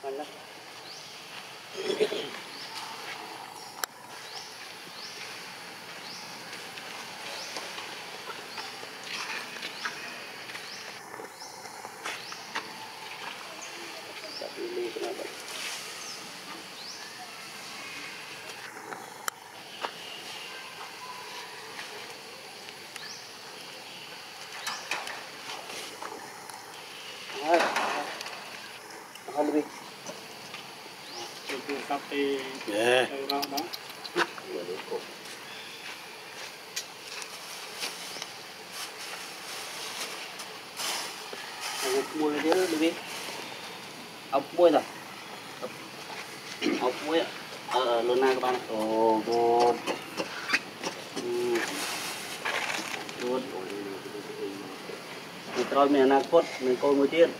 Libby. Yeah. Mua cái đấy Libby. Ốc muối rồi. Ốc muối ạ. Lần này các bạn. Oh god. Good. Mình trôi mình là cốt mình coi một tiên.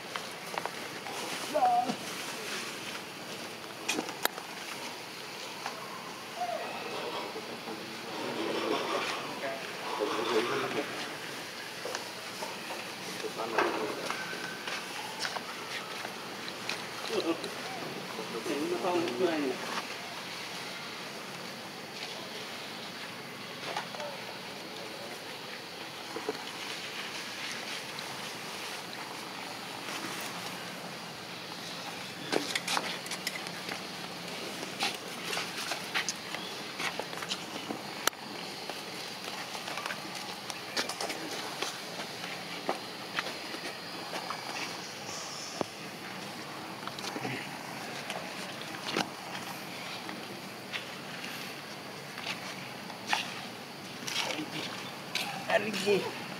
Libby.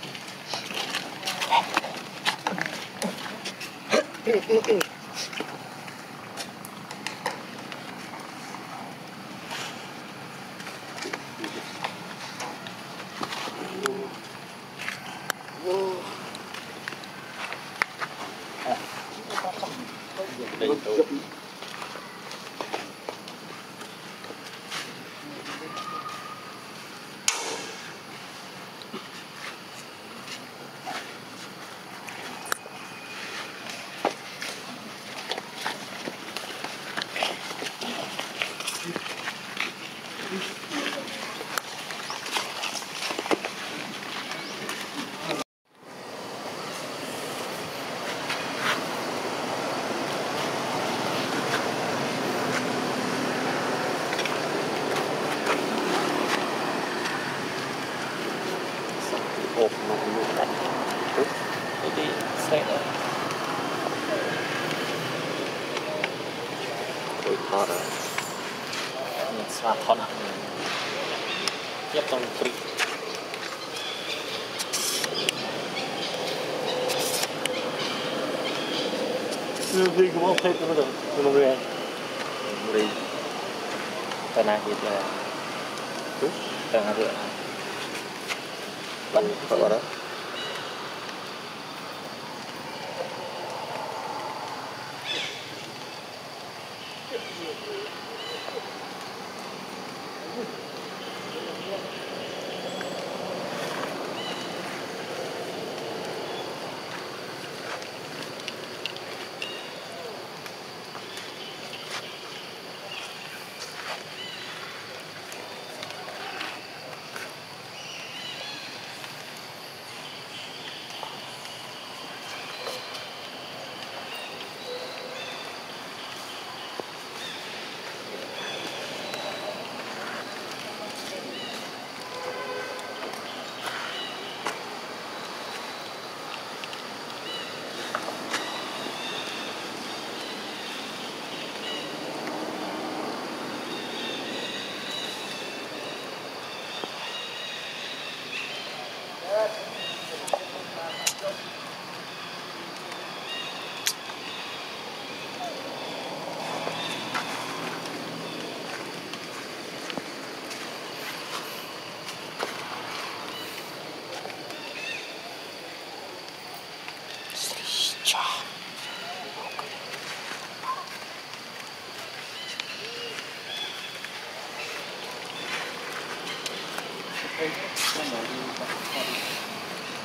Hộp mà mình đặt cái đi xe đó ôi thọt rồi mình xóa thọt tiếp trong free Libby cũng không thấy nó được nó về Libby tao nào hết là tao nào được bắn vào đó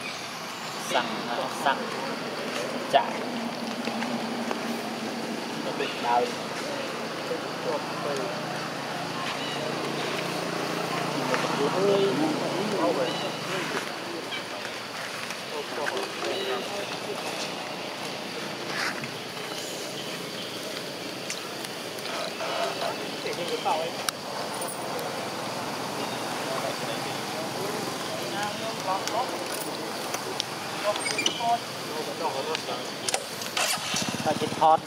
xăng chạy đào ta chết hot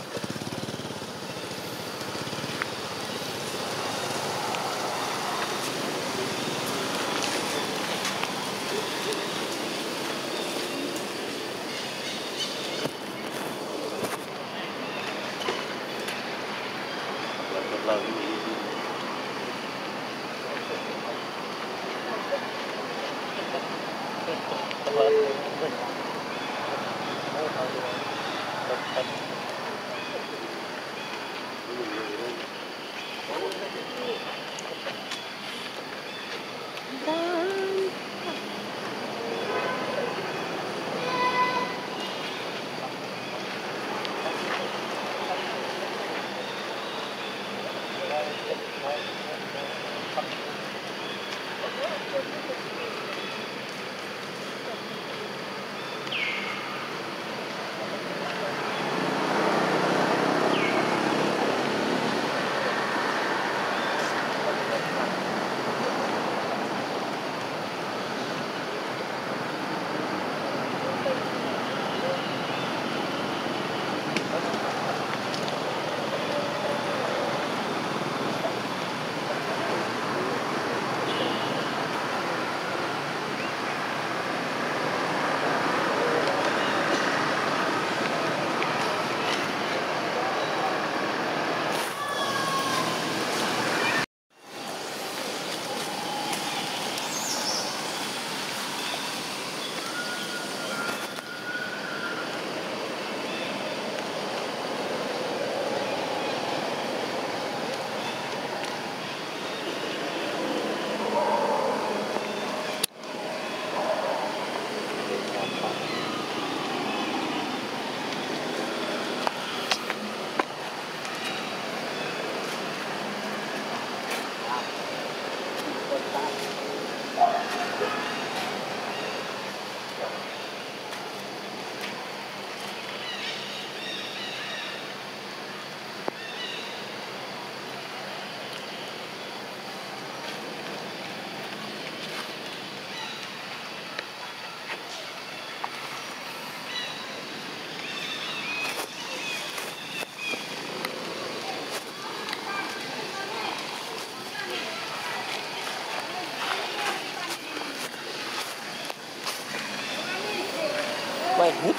quay hít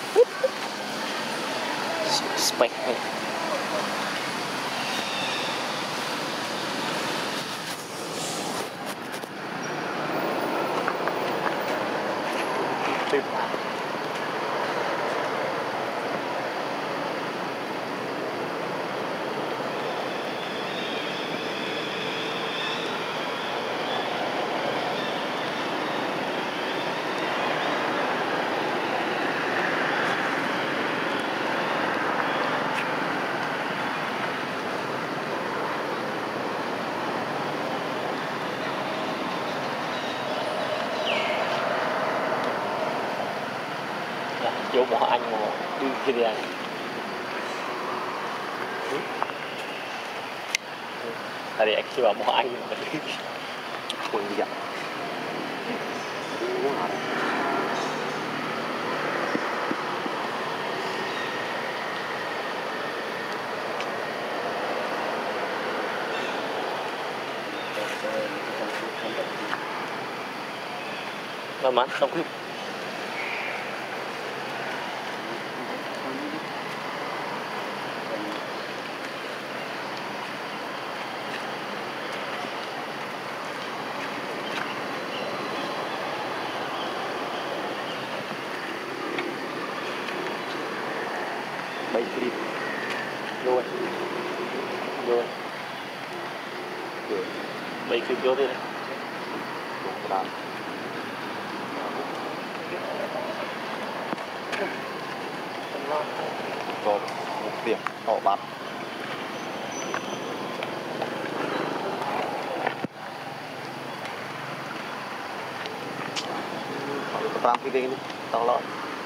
spec này chỗ bỏ anh mà đi kia đi anh tadi anh chưa bỏ anh mà đi quên đi mà không cứ bảy clip rồi bảy clip vô đây này còn một điểm đỏ bát rampi kayak gini tolong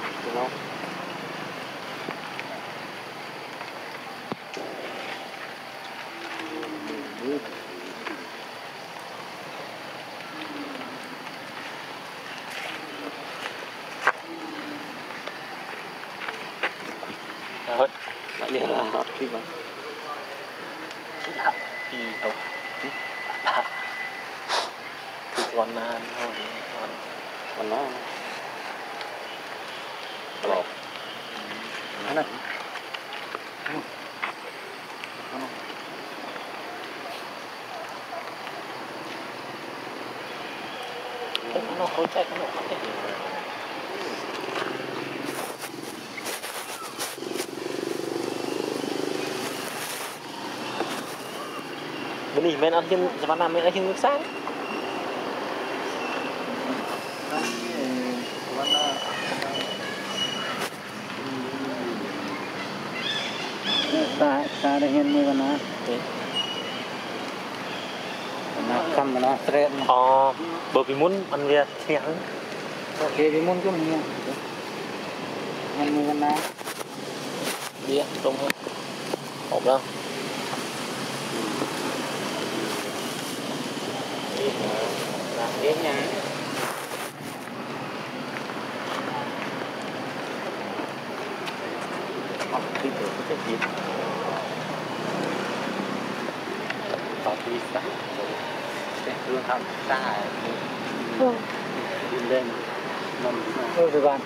Thôi, lại đi là đi mà đi đâu? Thì còn thôi, còn nó lột. cái này Nó khối chạy nó có thể bên này men ăn trên Savannah men ăn trên nước sáng ta đây hen mưa nó cầm mà nó straight bởi vì muốn ăn Việt thì hắn ok vì muốn cái mình hen mưa nó đi không hộp đâu làm đến nha học đi được cái gì tao đi sáng đường thăm xa đi lên rồi bạn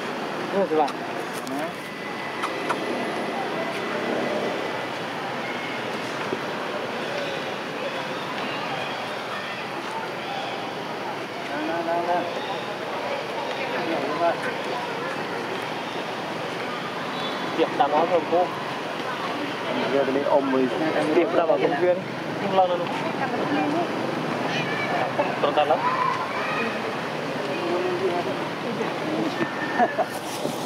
tiệm ta nói không cô giờ đi ôm mình tiệm ta vào công viên không lâu đâu tốt ta lắm